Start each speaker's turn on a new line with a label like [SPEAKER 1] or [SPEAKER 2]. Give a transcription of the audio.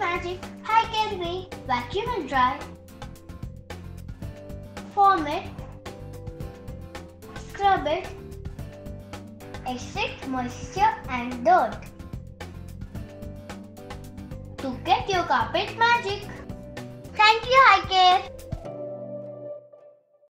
[SPEAKER 1] magic, Hi-Care Way vacuum and dry. Foam it, scrub it, extract moisture and dirt. To get your carpet magic. Thank you, Hi-Care.